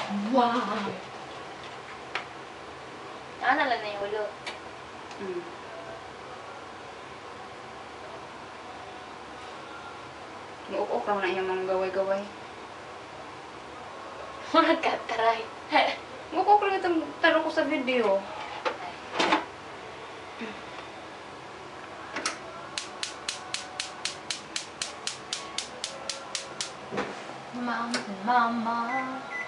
Wow! Ano lang na yung ulo. Muuk-uk lang na yung mga gaway-gaway. Murag katry. Muuk-uk lang itong taro ko sa video. Mama.